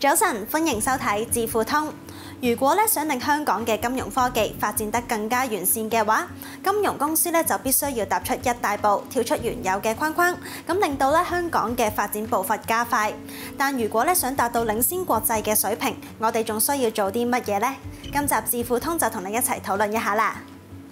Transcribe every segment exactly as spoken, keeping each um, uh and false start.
早晨，歡迎收睇智庫通。如果咧想令香港嘅金融科技發展得更加完善嘅話，金融公司咧就必須要踏出一大步，跳出原有嘅框框，咁令到咧香港嘅發展步伐加快。但如果咧想達到領先國際嘅水平，我哋仲需要做啲乜嘢呢？今集智庫通就同你一齊討論一下啦。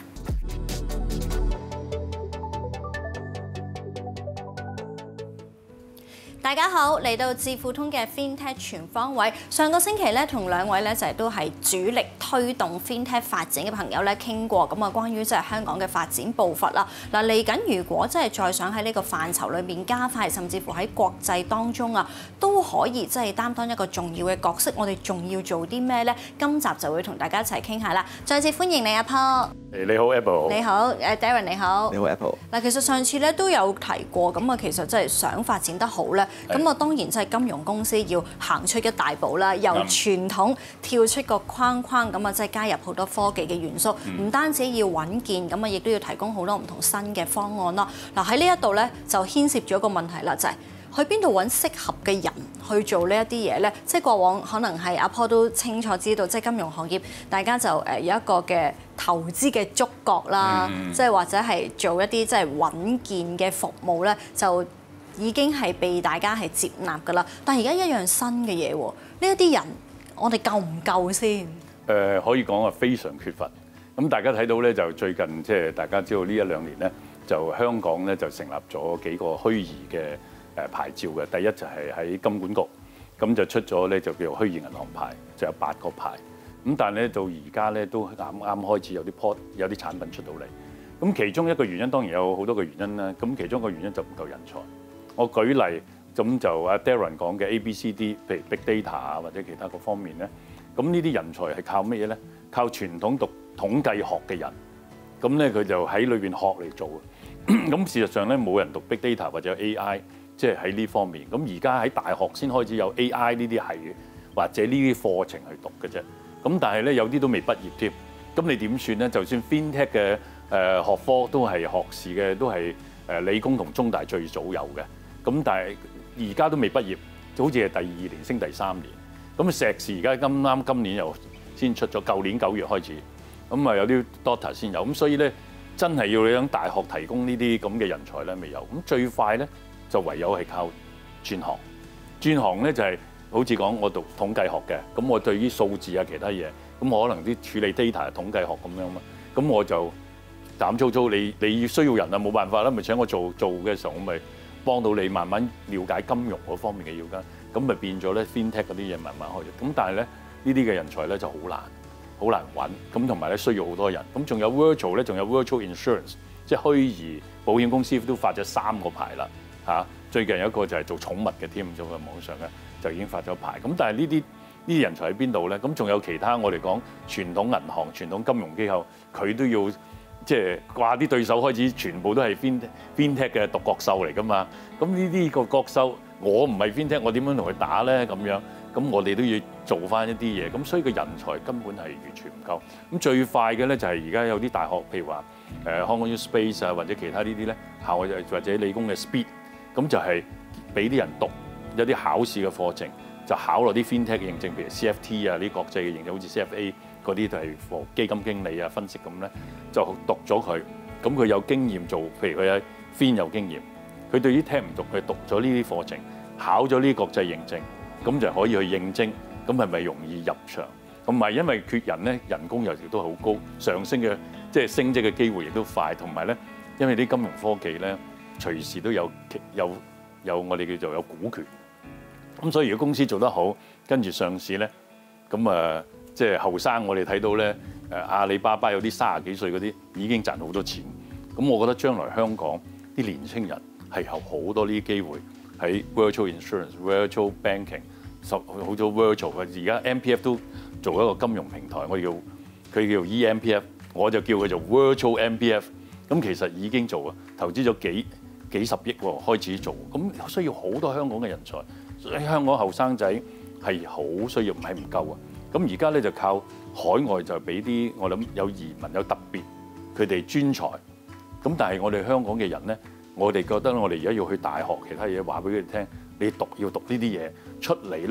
大家好，嚟到智庫通嘅 FinTech 全方位。上個星期咧，同兩位咧就係都係主力推動 FinTech 發展嘅朋友咧傾過，咁啊關於即係香港嘅發展步伐啦。嗱，嚟緊如果真係再想喺呢個範疇裏面加快，甚至乎喺國際當中啊，都可以即係擔當一個重要嘅角色。我哋仲要做啲咩咧？今集就會同大家一齊傾下啦。再次歡迎你阿 Paul。 誒你好 Apple。 你好，誒 Darren 你好。 你好 Apple。 嗱，其實上次咧都有提過，咁啊其實真係想發展得好咧。咁啊，當然即係金融公司要行出一大步啦，由傳統跳出個框框，咁啊即係加入好多科技嘅元素，唔、嗯、單止要穩健，咁啊亦都要提供好多唔同新嘅方案咯。嗱，喺呢一度咧就牽涉咗一個問題啦，就係、是、去邊度揾適合嘅人去做呢一啲嘢咧？即係過往可能係阿 Paul 都清楚知道，即係金融行業大家就誒有一個嘅投資嘅觸覺啦，嗯、即係或者係做一啲即係穩健嘅服務咧，就已經係被大家係接納㗎啦，但係而家一樣新嘅嘢喎，呢一啲人我哋夠唔夠先？誒、 呃、可以講係非常缺乏。咁大家睇到咧，就最近即係大家知道呢一兩年咧，就香港咧就成立咗幾個虛擬嘅誒牌照嘅。第一就係喺金管局，咁就出咗咧就叫做虛擬銀行牌，就有八個牌。咁但係咧到而家咧都啱啱開始有啲 pod 有啲產品出到嚟。咁其中一個原因當然有好多個原因啦。咁其中一個原因就唔夠人才。我舉例，咁就阿 Darren 講嘅 A B C D， 譬如 Big Data 啊或者其他各方面咧，咁呢啲人才係靠乜嘢咧？靠傳統讀統計學嘅人，咁咧佢就喺裏邊學嚟做嘅。咁事實上咧冇人讀 Big Data 或者 A I， 即係喺呢方面。咁而家喺大學先開始有 A I 呢啲系或者呢啲課程去讀嘅啫。咁但係咧有啲都未畢業添。咁你點算咧？就算 FinTech 嘅誒學科都係學士嘅，都係誒理工同中大最早有嘅。咁但係而家都未畢業，就好似係第二年升第三年。咁碩士而家啱啱今年又先出咗，舊年九月開始，咁啊有啲 Doctor 先有。咁所以咧，真係要你響大學提供呢啲咁嘅人才咧，未有。咁最快咧就唯有係靠轉行。轉行咧就係、是、好似講我讀統計學嘅，咁我對於數字啊其他嘢，咁我可能啲處理 data 統計學咁樣嘛，咁我就膽粗粗，你你需要人啊，冇辦法啦，咪請我做做嘅時候，我咪幫到你慢慢了解金融嗰方面嘅要緊，咁咪變咗咧 FinTech 嗰啲嘢慢慢開咗。咁但係咧呢啲嘅人才咧就好難，好難揾。咁同埋咧需要好多人。咁仲有 Virtual 咧，仲有 Virtual Insurance， 即係虛擬保險公司都發咗三個牌啦嚇。最近有一個就係做寵物嘅添，咁喺網上嘅就已經發咗牌。咁但係呢啲呢啲人才喺邊度咧？咁仲有其他我哋講傳統銀行、傳統金融機構，佢都要。即係掛啲對手開始全部都係 FinTech 嘅獨角獸嚟㗎嘛，咁呢啲個角獸我唔係 FinTech，我點樣同佢打咧？咁樣咁我哋都要做翻一啲嘢，咁所以個人才根本係完全唔夠。咁最快嘅咧就係而家有啲大學，譬如話誒 Hong Kong U Space 啊，或者其他呢啲咧校或者理工嘅 Speed， 咁就係俾啲人讀有啲考試嘅課程，就考落啲 FinTech 嘅認證，譬如 C F T 啊呢啲國際嘅認證，好似 C F A。嗰啲就係課基金經理啊、分析咁咧，就讀咗佢，咁佢有經驗做，譬如佢喺 Fin 有經驗，佢對於聽唔讀，佢讀咗呢啲課程，考咗呢啲國際認證，咁就可以去應徵，咁係咪容易入場？同埋因為缺人咧，人工又亦都好高，上升嘅即係升職嘅機會亦都快，同埋咧，因為啲金融科技咧隨時都有有有我哋叫做有股權，咁所以如果公司做得好，跟住上市咧，咁啊〜即係後生，我哋睇到咧，誒阿里巴巴有啲三十幾歲嗰啲已經賺好多錢。咁我覺得將來香港啲年青人係有好多呢啲機會喺 Virtual Insurance、Virtual Banking， 好多 Virtual 嘅。而家 M P F 都做一個金融平台，我哋叫佢叫 E M P F， 我就叫佢做 Virtual M P F。咁其實已經做啊，投資咗幾幾十億喎，開始做。咁需要好多香港嘅人才，所以香港後生仔係好需要，唔係唔夠啊。咁而家咧就靠海外就俾啲我諗有移民有特別佢哋專才，咁但係我哋香港嘅人咧，我哋覺得我哋而家要去大學其他嘢話俾佢哋聽，你讀要讀呢啲嘢出嚟咧，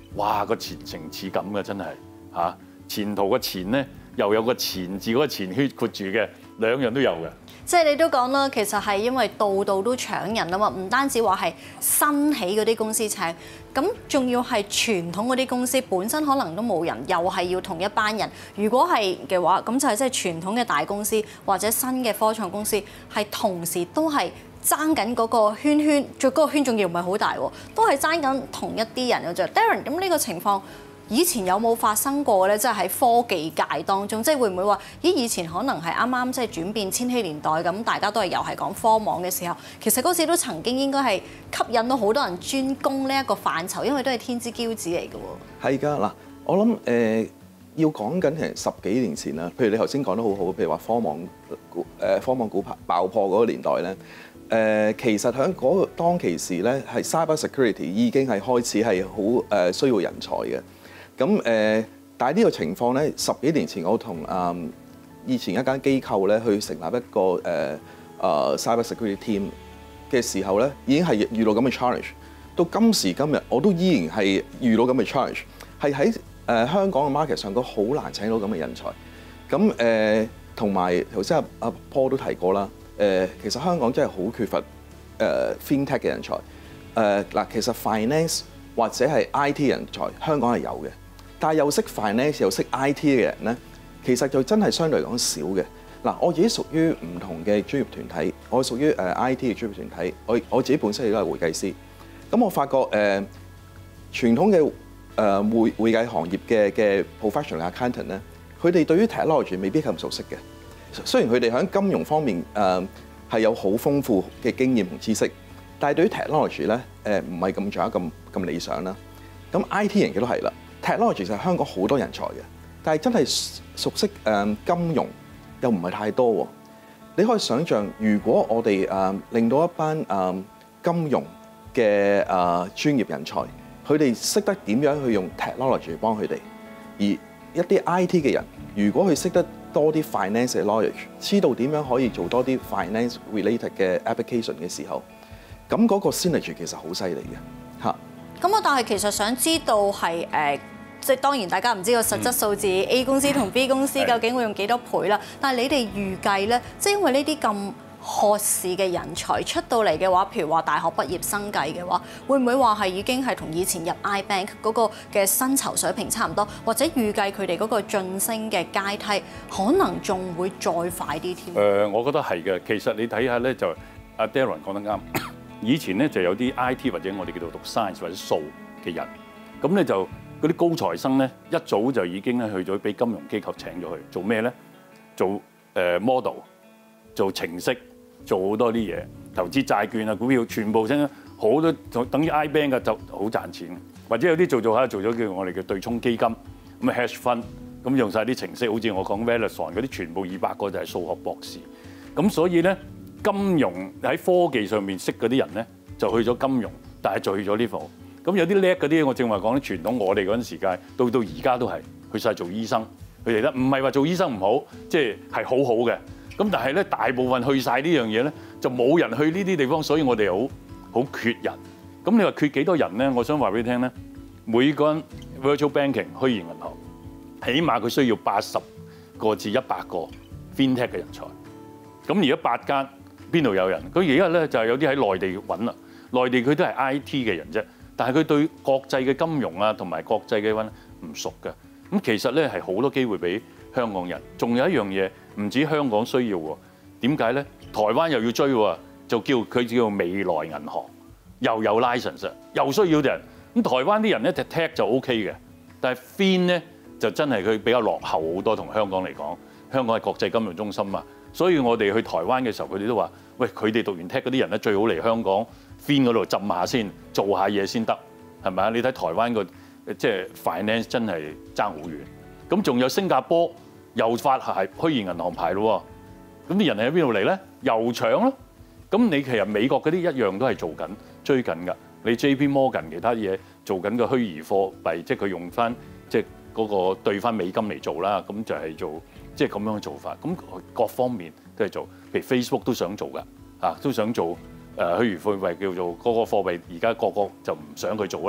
哇個前程似錦嘅真係嚇、啊，前途嘅前咧又有個前字嗰個前血括住嘅，兩樣都有嘅。 即係你都講啦，其實係因為度度都搶人啊嘛，唔單止話係新起嗰啲公司請，咁仲要係傳統嗰啲公司本身可能都冇人，又係要同一班人。如果係嘅話，咁就係即係傳統嘅大公司或者新嘅科創公司，係同時都係爭緊嗰個圈圈，最嗰個圈仲要唔係好大喎，都係爭緊同一啲人嘅啫。Darren，咁呢個情況以前有冇發生過咧？即係喺科技界當中，即係會唔會話咦？以前可能係啱啱即係轉變千禧年代咁，大家都係又係講科網嘅時候，其實嗰時都曾經應該係吸引到好多人專攻呢一個範疇，因為都係天之驕子嚟嘅喎。 係㗎嗱，我諗誒、呃、要講緊係十幾年前啦。譬如你頭先講得好好，譬如話科網股誒科網股爆破嗰個年代咧。誒、呃、其實喺嗰個當其時咧，係 cyber security 已經係開始係好誒需要人才嘅。咁誒、呃，但係呢個情況咧，十幾年前我同誒、呃、以前一間機構咧去成立一個誒誒、呃呃、cyber security team 嘅時候咧，已經係遇到咁嘅 challenge。到今時今日，我都依然係遇到咁嘅 challenge，係喺誒香港嘅 market 上都好難請到咁嘅人才。咁誒同埋頭先阿阿 Paul 都提過啦。誒、呃，其實香港真係好缺乏誒、呃、FinTech 嘅人才。誒、呃、嗱，其實 Finance 或者係 I T 人才，香港係有嘅。但係又識 Finance 又識 I T 嘅人咧，其實就真係相對嚟講少嘅。嗱，我自己屬於唔同嘅專業團體，我屬於誒 I T 嘅專業團體。我我自己本身亦都係會計師。咁我發覺誒、呃、傳統嘅誒會會計行業嘅嘅 professional accountant 咧，佢哋對於 technology 未必咁熟悉嘅。雖然佢哋喺金融方面誒係、呃、有好豐富嘅經驗同知識，但係對於 technology 咧誒唔係咁掌握咁咁理想啦。咁 I T 人嘅都係啦 ，technology 其實香港好多人才嘅，但係真係熟悉誒、呃、金融又唔係太多喎。你可以想象，如果我哋誒、呃、令到一班誒、呃、金融嘅誒、呃、專業人才，佢哋識得點樣去用 technology 幫佢哋，而一啲 I T 嘅人，如果佢識得多啲 finance 嘅 knowledge， 知道點樣可以做多啲 finance related 嘅 application 嘅時候，咁嗰個 synergy 其實好犀利嘅嚇。 咁我但係其實想知道係誒、呃，即係當然大家唔知個實質數字、嗯、A 公司同 B 公司究竟會用幾多倍啦。但係你哋預計咧，即係因為呢啲咁學士嘅人才出到嚟嘅話，譬如話大學畢業生計嘅話，會唔會話係已經係同以前入 iBank 嗰個嘅薪酬水平差唔多，或者預計佢哋嗰個晉升嘅階梯可能仲會再快啲添？誒、 呃，我覺得係嘅。其實你睇下咧，就阿 Darren 講得啱。以前咧就有啲 I T 或者我哋叫做讀 science 或者數嘅人，咁咧就嗰啲高材生咧一早就已經咧去咗俾金融機構請咗去做咩咧？做誒 model， 做程式。做好多啲嘢，投資債券啊、股票，全部升好多，就等於 iBank 嘅就好賺錢。或者有啲做做下做咗叫我哋嘅對沖基金，咁啊 hedge fund，咁用晒啲程式，好似我講 Verizon 嗰啲，全部二百個就係數學博士。咁所以咧，金融喺科技上面識嗰啲人咧，就去咗金融，但係就去咗呢度。咁有啲叻嗰啲，我正話講啲傳統，我哋嗰陣時間到到而家都係去晒做醫生，佢哋咧唔係話做醫生唔好，即係係好好嘅。咁但係咧，大部分去晒呢樣嘢咧，就冇人去呢啲地方，所以我哋好好缺人。咁你話缺幾多人咧？我想話俾你聽咧，每個人 virtual banking 虛擬銀行，起碼佢需要八十個至一百個 FinTech 嘅人才。咁而家八間邊度有人？佢而家咧就係有啲喺內地揾啦，內地佢都係 I T 嘅人啫，但係佢對國際嘅金融啊同埋國際嘅揾唔熟嘅。咁其實咧係好多機會俾香港人。仲有一樣嘢。唔止香港需要喎，點解咧？台灣又要追喎，就叫佢叫未來銀行，又有 license， 又需要啲人。咁台灣啲人咧 tech 就 OK 嘅，但係 fin 咧就真係佢比較落後好多，同香港嚟講。香港係國際金融中心嘛，所以我哋去台灣嘅時候，佢哋都話：喂，佢哋讀完 tech 嗰啲人咧，最好嚟香港 fin 嗰度浸下先，做下嘢先得，係咪啊？你睇台灣個即係 finance 真係爭好遠。咁仲有新加坡。又發係虛擬銀行牌咯喎，咁啲人喺邊度嚟咧？又搶咯。咁你其實美國嗰啲一樣都係做緊追緊㗎。你 J P Morgan 其他嘢做緊個虛擬貨幣，即係佢用翻即係嗰個兌翻美金嚟做啦。咁就係做即係咁樣嘅做法。咁各方面都係做，譬如 Facebook 都想做㗎，啊都想做誒虛擬貨幣叫做嗰個貨幣，而家個個就唔想佢做啦。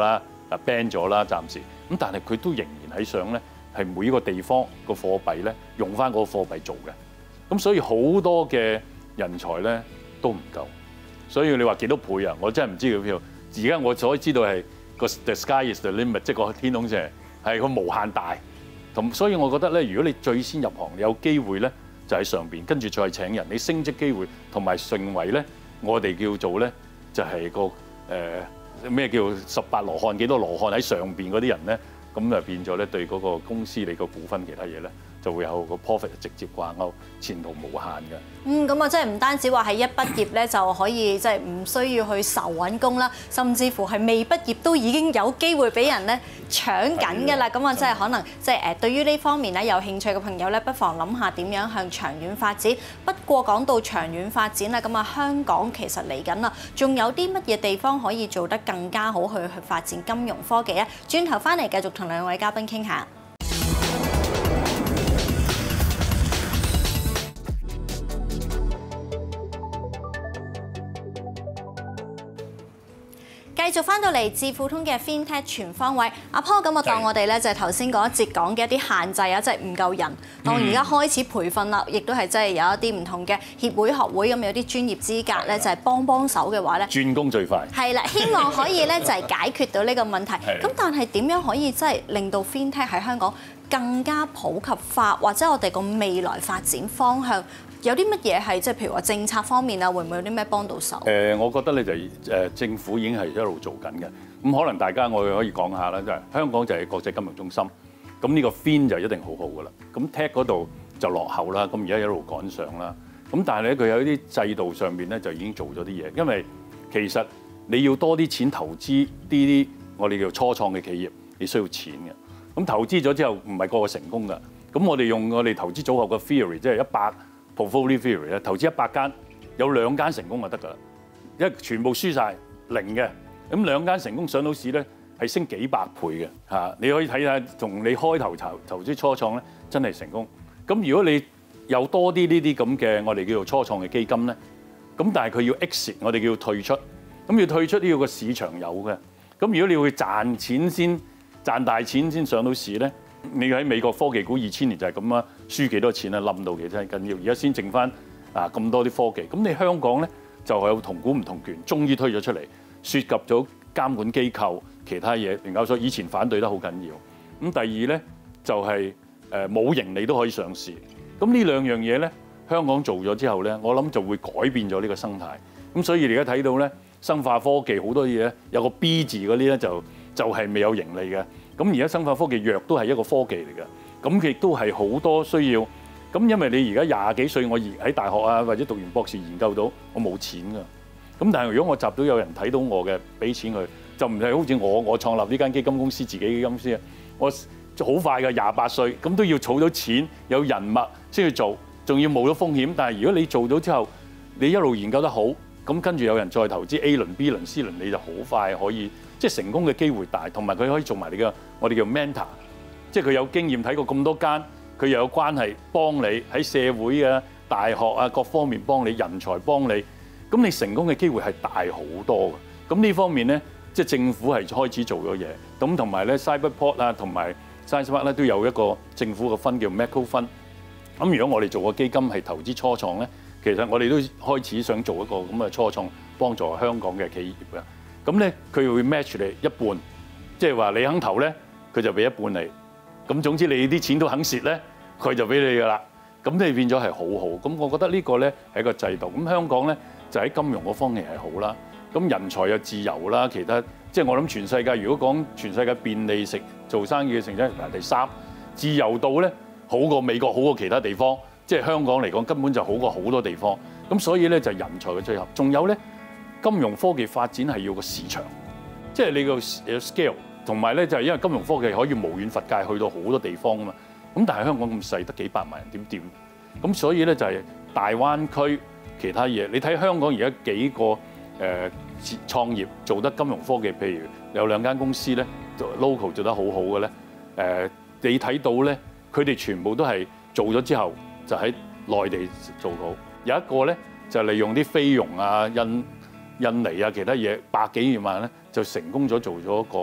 啊 ban 咗啦，暫時。咁但係佢都仍然喺上咧，係每一個地方個貨幣咧用翻嗰個貨幣做嘅。咁所以好多嘅人才咧都唔夠。所以你話幾多倍啊？我真係唔知佢票。而家我所知道係個 the sky is the limit， 即係個天空就係係個無限大。同所以我覺得咧，如果你最先入行，你有機會咧就喺上邊，跟住再請人，你升職機會同埋成為咧，我哋叫做咧就係、是、個誒咩、呃、叫十八羅漢，幾多羅漢喺上邊嗰啲人咧，咁就變咗咧對嗰個公司你個股份其他嘢咧就會有個 profit 直接掛鈎，前途無限嘅。 嗯，咁啊，即係唔單止話係一畢業咧就可以即係唔需要去愁揾工啦，甚至乎係未畢業都已經有機會俾人咧搶緊㗎啦。咁啊，即係可能即係誒對於呢方面咧有興趣嘅朋友咧，不妨諗下點樣向長遠發展。不過講到長遠發展啦，咁啊香港其實嚟緊啦，仲有啲乜嘢地方可以做得更加好去去發展金融科技咧？轉頭翻嚟繼續同兩位嘉賓傾下。繼續翻到嚟智庫通嘅 FinTech 全方位，阿 Paul 咁我當我哋咧就係頭先嗰一節講嘅一啲限制啊，即係唔夠人。當而家開始培訓啦，亦都係即係有一啲唔同嘅協會學會咁有啲專業資格咧，就係幫幫手嘅話咧， 轉工最快。係啦，希望可以咧就係解決到呢個問題。咁但係點樣可以即係令到 FinTech 喺香港更加普及化，或者我哋個未來發展方向？有啲乜嘢係即係譬如話政策方面啊，會唔會有啲咩幫到手？誒， 我覺得咧就誒政府已經係一路做緊嘅。咁可能大家我可以講下啦，就係香港就係國際金融中心。咁呢個 Fin 就一定好好噶啦。咁 Tech 嗰度就落後啦。咁而家一路趕上啦。咁但係咧佢有啲制度上面咧就已經做咗啲嘢，因為其實你要多啲錢投資啲啲我哋叫初創嘅企業，你需要錢嘅。咁投資咗之後唔係個個成功㗎。咁我哋用我哋投資組合嘅 theory， 即係一百。Portfolio theory 咧，投資一百間，有兩間成功就得㗎啦，因為全部輸晒零嘅，咁兩間成功上到市咧，係升幾百倍嘅嚇。你可以睇下，同你開頭投投資初創咧，真係成功。咁如果你有多啲呢啲咁嘅我哋叫做初創嘅基金咧，咁但係佢要 exit， 我哋叫退出，咁要退出都要個市場有嘅。咁如果你要賺錢先賺大錢先上到市咧？你喺美國科技股二千年就係咁啊，輸幾多錢啊，冧到其實係緊要。而家先剩翻啊咁多啲科技，咁你香港咧就係有同股唔同權，終於推咗出嚟，涉及咗監管機構其他嘢，聯交所以前反對得好緊要。咁第二咧就係誒冇盈利都可以上市。咁呢兩樣嘢咧，香港做咗之後咧，我諗就會改變咗呢個生態。咁所以你而家睇到咧，生化科技好多嘢有個 B 字嗰啲咧就就係未有盈利嘅。咁而家生化科技藥都係一個科技嚟嘅，咁亦都係好多需要。咁因為你而家廿幾歲，我喺大學啊或者讀完博士研究到，我冇錢㗎。咁但係如果我集到有人睇到我嘅，俾錢佢，就唔係好似我我創立呢間基金公司自己基金公司啊，我好快㗎，廿八歲，咁都要儲到錢，有人脈先去做，仲要冒咗風險。但係如果你做到之後，你一路研究得好，咁跟住有人再投資 A 輪、B 輪、C 輪，你就好快可以。即係成功嘅機會大，同埋佢可以做埋你嘅我哋叫 mentor， 即係佢有經驗睇過咁多間，佢又有關係幫你喺社會啊、大學啊各方面幫你，人才幫你，咁你成功嘅機會係大好多嘅。咁呢方面咧，即係政府係開始做咗嘢，咁同埋咧 Cyberport 啊同埋 SciencePark 咧都有一個政府嘅分叫 Macro Fund。咁如果我哋做個基金係投資初創咧，其實我哋都開始想做一個咁嘅初創，幫助香港嘅企業嘅。咁咧，佢會 match 你一半，即係話你肯投咧，佢就俾一半你。咁總之你啲錢都肯蝕咧，佢就俾你噶啦。咁你變咗係好好。咁我覺得呢個咧係一個制度。咁香港咧就喺金融嗰方面係好啦。咁人才又自由啦，其他即係我諗全世界如果講全世界便利食做生意嘅成績排第三，自由度咧好過美國，好過其他地方。即係香港嚟講根本就好過好多地方。咁所以咧就係人才嘅聚合。仲有咧。金融科技發展係要個市場，即係你個 scale， 同埋咧就係因為金融科技可以無遠弗屆去到好多地方啊嘛。咁但係香港咁細，得幾百萬人點掂？咁所以咧就係大灣區其他嘢。你睇香港而家幾個誒創業做得金融科技，譬如有兩間公司咧，local 做得好好嘅咧。誒，你睇到咧，佢哋全部都係做咗之後就喺內地做好。有一個咧就利用啲菲傭啊、印印尼啊其他嘢百幾二萬咧，就成功咗做咗一個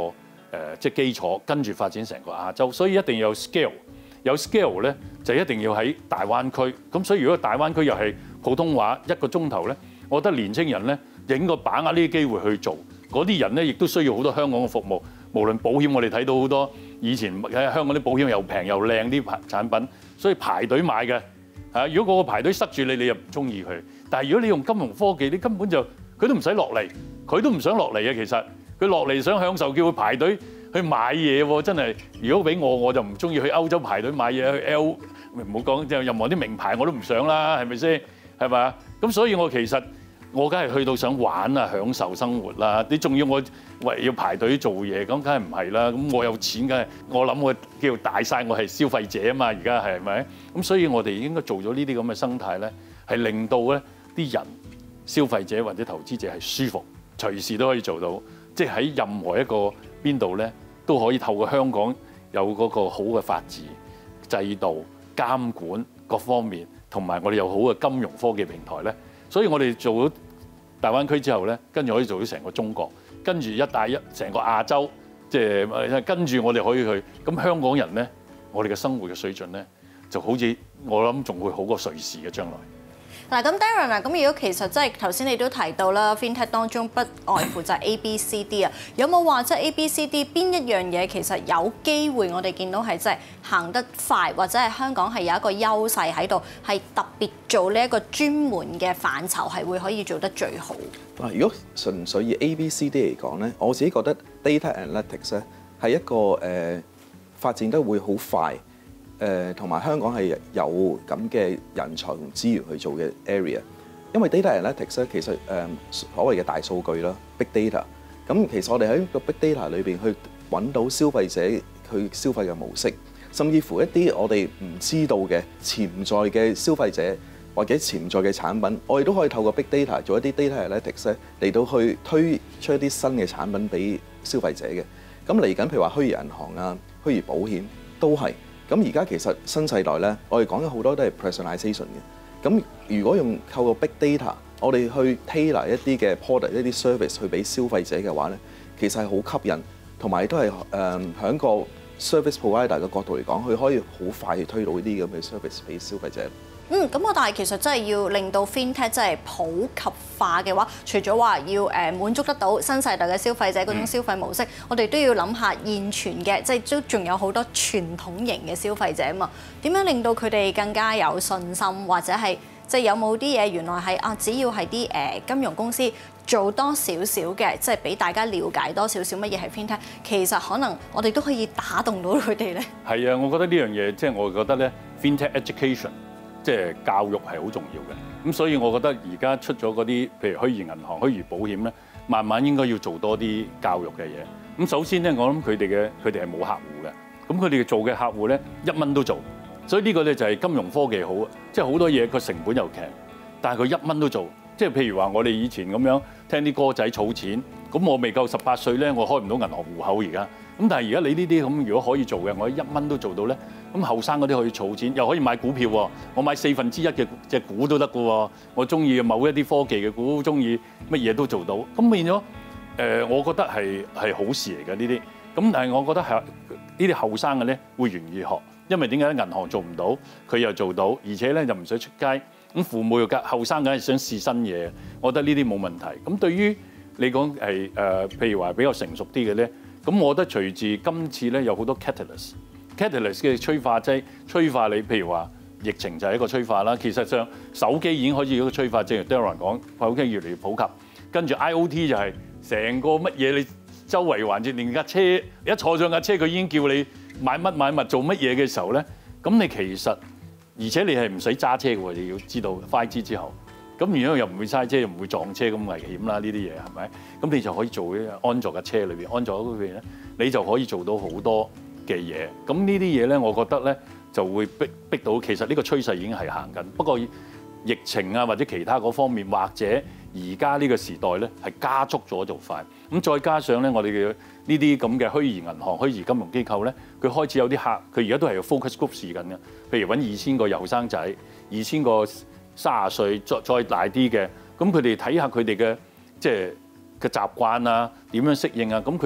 即係基礎，跟住發展成個亞洲。所以一定要有 scale， 有 scale 咧就一定要喺大灣區。咁所以如果大灣區又係普通話一個鐘頭咧，我覺得年青人咧應該把握呢啲機會去做。嗰啲人咧亦都需要好多香港嘅服務，無論保險，我哋睇到好多以前喺香港啲保險又平又靚啲產品，所以排隊買嘅嚇。如果個個排隊塞住你，你又唔中意佢。但係如果你用金融科技，你根本就佢都唔使落嚟，佢都唔想落嚟嘅。其實佢落嚟想享受，叫佢排隊去買嘢喎，真係。如果俾我，我就唔中意去歐洲排隊買嘢，去 L 唔好講即係任何啲名牌我都唔想啦，係咪先？係咪啊？咁所以我其實。我梗係去到想玩啊，享受生活啦！你仲要我為要排隊做嘢，咁梗係唔係啦？咁我有錢，梗係我諗我叫大晒，我係消費者啊嘛！而家係咪？咁所以我哋應該做咗呢啲咁嘅生態咧，係令到咧啲人消費者或者投資者係舒服，隨時都可以做到。即係喺任何一個邊度咧，都可以透過香港有嗰個好嘅法治制度、監管各方面，同埋我哋有好嘅金融科技平台咧。所以我哋做咗大灣區之後咧，跟住可以做到成個中國，跟住一帶一成個亞洲，即係跟住我哋可以去。咁香港人咧，我哋嘅生活嘅水準咧，就好似我諗仲會好過瑞士嘅將來。 嗱，咁 Darren 啊，咁如果其實即係頭先你都提到啦 FinTech 當中不外乎就係 A、B、C、D 啊，有冇話即係 A、B、C、D 邊一樣嘢其實有機會我哋見到係即係行得快，或者係香港係有一個優勢喺度，係特別做呢一個專門嘅範疇係會可以做得最好？ 嗱，如果純粹以 A、B、C、D 嚟講咧，我自己覺得 data analytics 咧係一個誒、呃、發展得會好快。誒同埋香港係有咁嘅人才同資源去做嘅 area，因為 data analytics 咧其實誒、呃、所謂嘅大數據啦 ，big data，咁其實我哋喺個 big data 裏邊去揾到消費者佢消費嘅模式，甚至乎一啲我哋唔知道嘅潛在嘅消費者或者潛在嘅產品，我哋都可以透過 big data 做一啲 data analytics 咧嚟到去推出一啲新嘅產品俾消費者嘅。咁嚟緊譬如話虛擬銀行啊、虛擬保險都係。咁而家其實新世代咧，我哋講嘅好多都係 personalization 嘅。咁如果用透過 big data，我哋去 tailor 一啲嘅 product、一啲 service 去俾消費者嘅話咧，其實係好吸引，同埋都係誒喺個 service provider 嘅角度嚟講，佢可以好快去推到呢啲咁嘅 service 俾消費者。 嗯，咁我但係其實真係要令到 FinTech 真係普及化嘅話，除咗話要誒滿足得到新世代嘅消費者嗰種消費模式，嗯、我哋都要諗下現存嘅，即係都仲有好多傳統型嘅消費者啊嘛。點樣令到佢哋更加有信心，或者係即係有冇啲嘢原來係啊，只要係啲誒金融公司做多少少嘅，即係俾大家了解多少少乜嘢係 FinTech，其實可能我哋都可以打動到佢哋咧。係啊，我覺得呢樣嘢即係我覺得咧 FinTech education。即係教育係好重要嘅，咁所以我覺得而家出咗嗰啲，譬如虛擬銀行、虛擬保險咧，慢慢應該要做多啲教育嘅嘢。咁首先咧，我諗佢哋嘅佢哋係冇客戶嘅，咁佢哋做嘅客戶咧一蚊都做，所以呢個咧就係金融科技好，即係好多嘢個成本又平，但係佢一蚊都做。即係譬如話我哋以前咁樣聽啲歌仔儲錢，咁我未夠十八歲咧，我開唔到銀行戶口而家。咁但係而家你呢啲咁，如果可以做嘅，我一蚊都做到咧。咁後生嗰啲可以儲錢，又可以買股票喎。我買四分之一嘅隻股都得㗎喎。我中意某一啲科技嘅股，中意乜嘢都做到。咁變咗誒，我覺得係係好事嚟嘅呢啲。咁但係我覺得係呢啲後生嘅咧會願意學，因為點解銀行做唔到，佢又做到，而且咧就唔使出街。咁父母又後生梗係想試新嘢，我覺得呢啲冇問題。咁對於你講係誒，譬如話比較成熟啲嘅咧，咁我覺得隨住今次咧有好多 catalyst。catalyst 嘅催化劑，催化你，譬如話疫情就係一個催化啦。其實上手機已經開始一個催化，正如 Darren 講，手機越嚟越普及。跟住 I O T 就係成個乜嘢，你周圍環節，連架車一坐上架車，佢已經叫你買乜買物做乜嘢嘅時候咧，咁你其實而且你係唔使揸車嘅喎，你要知道 五 G 之後，咁如果又唔會嘥車，又唔會撞車咁危險啦，呢啲嘢係咪？咁你就可以做呢安坐架車裏邊，安坐嗰邊咧，你就可以做到好多嘅嘢，咁呢啲嘢咧，我覺得咧就會逼逼到，其實呢個趨勢已經係行緊。不過疫情啊，或者其他嗰方面，或者而家呢個時代咧係加速咗做快。咁再加上咧，我哋嘅呢啲咁嘅虛擬銀行、虛擬金融機構咧，佢開始有啲客，佢而家都係有 focus group 試緊嘅。譬如揾二千個後生仔，二千個三十歲再再大啲嘅，咁佢哋睇下佢哋嘅即係嘅習慣啊，點樣適應啊，咁佢。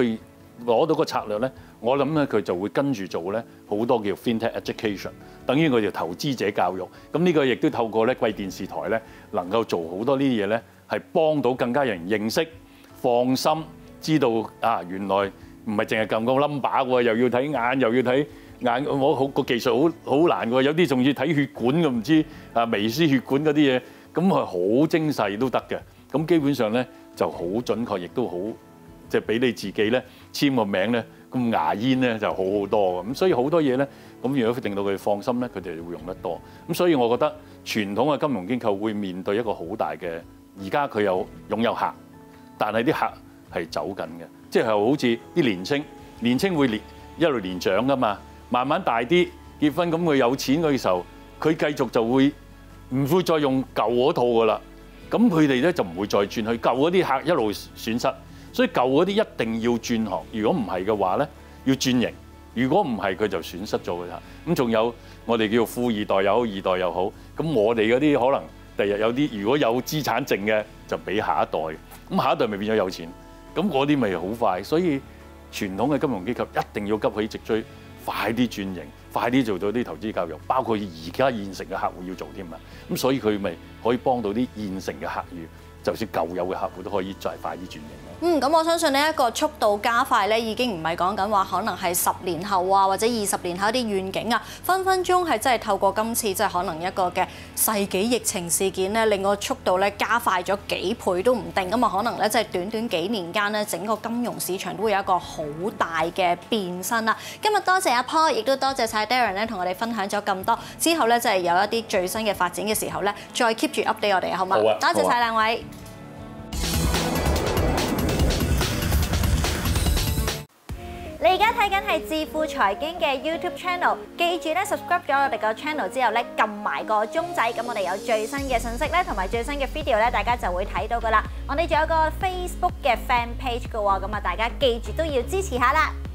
攞到個策略咧，我諗咧佢就會跟住做咧好多叫 FinTech Education， 等於佢哋投資者教育。咁呢個亦都透過咧貴電視台咧能夠做好多呢啲嘢咧，係幫到更加人認識、放心，知道啊原來唔係淨係撳個 number 喎，又要睇眼，又要睇眼，我好個技術好好難喎，有啲仲要睇血管嘅，唔知啊微絲血管嗰啲嘢，咁係好精細都得嘅。咁基本上咧就好準確，亦都好。即係俾你自己咧簽個名咧，咁牙煙咧就好好多咁，所以好多嘢咧，咁如果令到佢放心咧，佢哋會用得多。咁所以我覺得傳統嘅金融機構會面對一個好大嘅，而家佢有擁有客，但係啲客係走緊嘅，即係好似啲年青年青會年一路年長噶嘛，慢慢大啲結婚咁佢有錢嘅時候，佢繼續就會唔會再用舊嗰套噶啦，咁佢哋咧就唔會再轉去舊嗰啲客一路損失。所以舊嗰啲一定要轉行，如果唔係嘅話咧，要轉型。如果唔係，佢就損失咗㗎啦。咁仲有我哋叫富二代又好，二代又好。咁我哋嗰啲可能第日有啲如果有資產剩嘅，就俾下一代。咁下一代咪變咗有錢。咁嗰啲咪好快。所以傳統嘅金融機構一定要急起直追，快啲轉型，快啲做到啲投資教育，包括而家現成嘅客戶要做添啊。咁所以佢咪可以幫到啲現成嘅客戶。就算舊有嘅客戶都可以再快啲轉型咯。 嗯，咁我相信呢一個速度加快咧，已經唔係講緊話可能係十年後啊，或者二十年後一啲願景啊，分分鐘係真係透過今次即係可能一個嘅世紀疫情事件咧，令個速度咧加快咗幾倍都唔定。咁啊，可能咧即係短短幾年間咧，整個金融市場都會有一個好大嘅變身啦。今日多謝阿 Paul，亦都多謝晒 Darren 咧，同我哋分享咗咁多。之後咧，就係有一啲最新嘅發展嘅時候咧，再 keep 住 update 我哋，好嘛？ 好啊， 多謝晒兩位。你而家睇緊係致富財經嘅 YouTube channel， 記住咧 subscribe 咗我哋個 channel 之後咧，撳埋個鐘仔，咁我哋有最新嘅信息咧，同埋最新嘅 video 咧，大家就會睇到噶啦。我哋仲有個 Facebook 嘅 fan page 噶喎，咁啊大家記住都要支持下啦。